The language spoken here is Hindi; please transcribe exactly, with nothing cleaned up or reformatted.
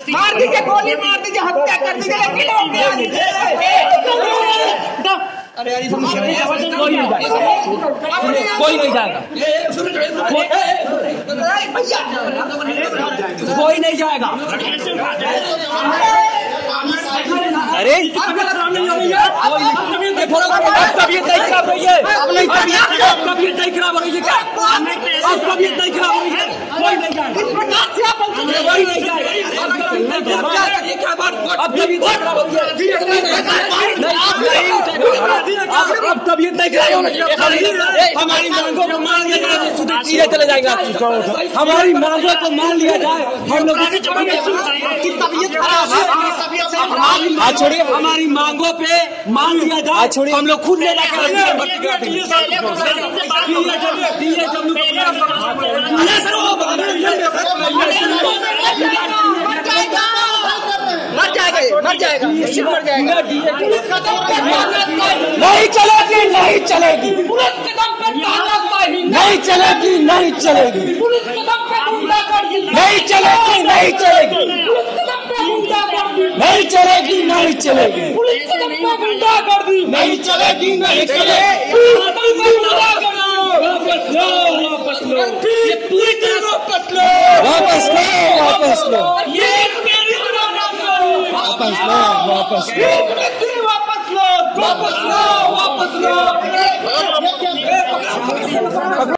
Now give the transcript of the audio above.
मार दीजिए, गोली मार दीजिए, हत्या कर दीजिए, अरे यार कोई नहीं जाएगा, कोई नहीं जाएगा, कोई नहीं जाएगा। अरे तबीयत नहीं खराब रही है, तबीयत नहीं खराब हो रही है क्या? तबीयत नहीं खराब हो रही है, कोई नहीं जाएगा, कोई नहीं जाएगा। अब तबीयत नहीं खराब हो रही है, अब तबीयत नहीं खराब हो रही है। हमारी मांगों को मान लिया जाए, सीधे चले जाएंगे। हमारी मांगों को मान लिया जाए, हम लोग तबीयत खराब है, छोड़िए, हमारी मांगों पे मान लिया जाए, छोड़िए, हम लोग खुद ले जाकर मर जाएगा, मर जाएगा, निश्चित मर जाएगा। नहीं चलेगी, नहीं चलेगी, नहीं चलेगी, नहीं चलेगी, नहीं चलेगी, नहीं चलेगी, नहीं चलेगी, नहीं चलेगी, नहीं चलेगी, नहीं चलेगी। वापस लो, वापस लो, ये पूरी तरह वापस लो, वापस लो, वापस लो, ये वापस लो, वापस लो, वापस लो, वापस लो, वापस लो।